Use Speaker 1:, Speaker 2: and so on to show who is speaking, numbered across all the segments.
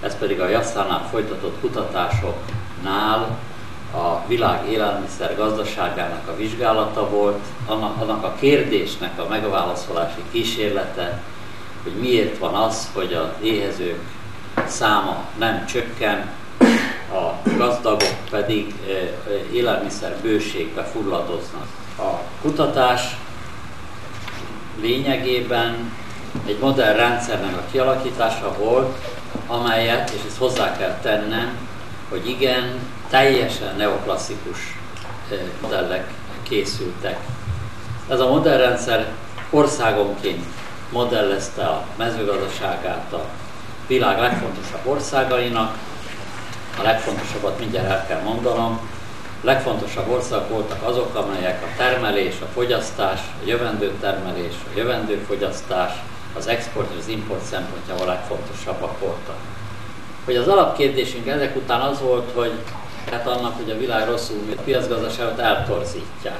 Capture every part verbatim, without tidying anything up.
Speaker 1: ez pedig a Jasszánál folytatott kutatásoknál a világ élelmiszer gazdaságának a vizsgálata volt, annak, annak a kérdésnek a megválaszolási kísérlete, hogy miért van az, hogy az éhezők száma nem csökken, a gazdagok pedig élelmiszer bőségbe fulladoznak. A kutatás lényegében egy modern rendszernek a kialakítása volt, amelyet, és ezt hozzá kell tennem, hogy igen, teljesen neoklasszikus modellek készültek. Ez a modern rendszer országonként modellezte a mezőgazdaságát a világ legfontosabb országainak. A legfontosabbat mindjárt el kell mondanom. A legfontosabb országok voltak azok, amelyek a termelés, a fogyasztás, a jövendő termelés, a jövendő fogyasztás, az export és az import szempontjából a legfontosabbak voltak. Hogy az alapkérdésünk ezek után az volt, hogy hát annak, hogy a világ rosszul működik, a piacgazdaságot eltorzítják.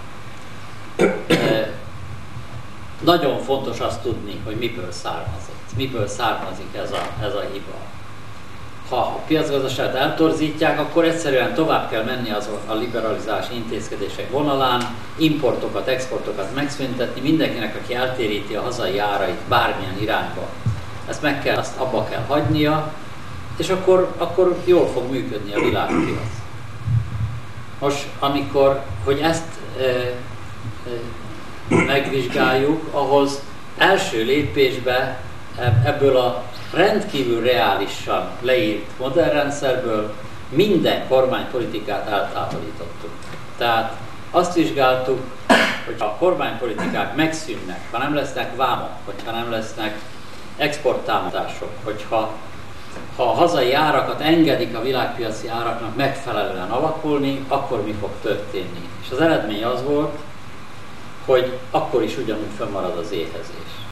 Speaker 1: E, nagyon fontos azt tudni, hogy miből származott, miből származik ez a, ez a hiba. Ha a piacgazdaságot eltorzítják, akkor egyszerűen tovább kell menni az a liberalizási intézkedések vonalán, importokat, exportokat megszüntetni, mindenkinek, aki eltéríti a hazai árait bármilyen irányba. Ezt meg kell, azt abba kell hagynia, és akkor, akkor jól fog működni a világpiac. Most, amikor, hogy ezt e, e, megvizsgáljuk, ahhoz első lépésbe ebből a rendkívül reálisan leírt modern rendszerből minden kormánypolitikát eltávolítottuk. Tehát azt vizsgáltuk, hogy a kormánypolitikák megszűnnek, ha nem lesznek vámok, hogyha nem lesznek exporttámogatások, hogyha ha a hazai árakat engedik a világpiaci áraknak megfelelően alakulni, akkor mi fog történni. És az eredmény az volt, hogy akkor is ugyanúgy fennmarad az éhezés.